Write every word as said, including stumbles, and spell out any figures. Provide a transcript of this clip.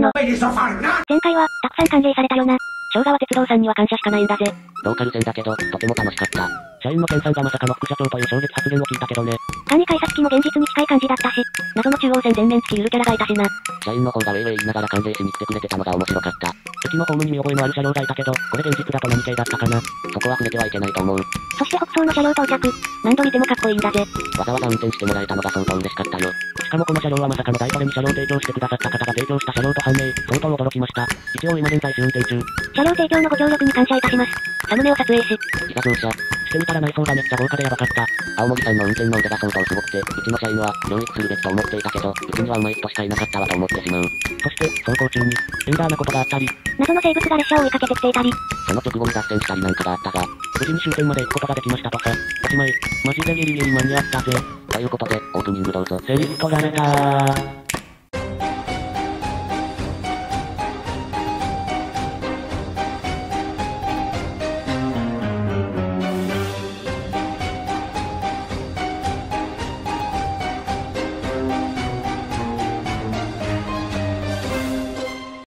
の。前回は、たくさん歓迎されたよな。昭和鉄道さんには感謝しかないんだぜ。 ローカル線だけど、とても楽しかった。社員のケンさんがまさかの副社長という衝撃発言を聞いたけどね。 管理改札機も現実に近い感じだったし、謎の中央線全面付きゆるキャラがいたしな。 社員の方がウェイウェイ言いながら歓迎しに来てくれてたのが面白かった。駅のホームに見覚えのある車両がいたけど、これ現実だと何系だったかな。そこは触れてはいけないと思う。 そして北総の車両到着。何度見てもかっこいいんだぜ。 わざわざ運転してもらえたのが相当嬉しかったよ。しかもこの車両はまさかの大トレに車両提供してくださった方が提供した車両と判明、相当驚きました。一応今現在試運転中。 車両提供のご協力に感謝いたします。サムネを撮影し、 いざ乗車。してみたら内装がめっちゃ豪華でやばかった。青森さんの運転の腕が相当すごくて、うちの社員は教育するべきと思っていたけど、うちには上手い人しかいなかったわと思ってしまう。そして、走行中に、エンダーなことがあったり、 謎の生物が列車を追いかけてきていたり、 その直後に脱線したりなんかがあったが、無事に終点まで行くことができましたとさ。おしまい。マジでギリギリ間に合ったぜ。ということで、オープニングどうぞ。セリフ取られたー。